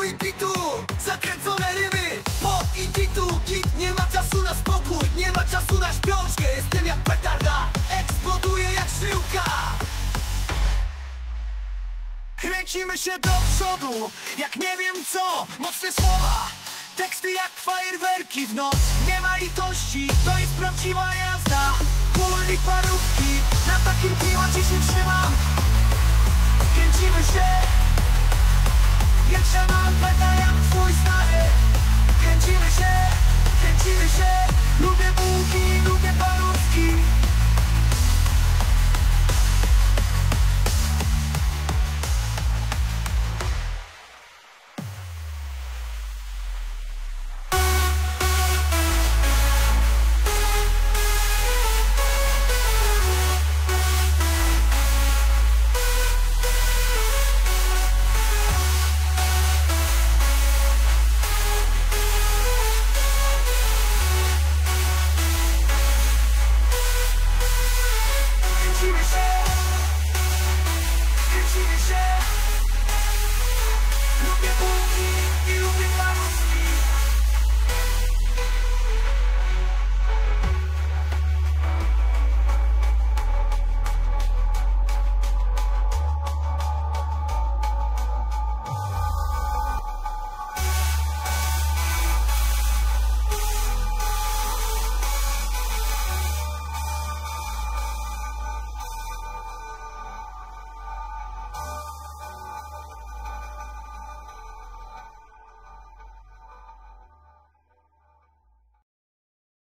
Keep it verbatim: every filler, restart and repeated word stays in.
rytmu i bitu, zakręcone rymy, pop i titu. Git, nie ma czasu na spokój, nie ma czasu na śpiączkę. Jestem jak petarda, eksploduję jak żyłka. Kręcimy się do przodu, jak nie wiem co. Mocne słowa, teksty jak fajerwerki w noc. Nie ma litości, to jest prawdziwa jazda. Ból i parówki, na takim klimacie się trzymam. Kręcimy się, jak mam peta jak twój stary. Kręcimy się, kręcimy się. Lubię bułki, lubię parówki.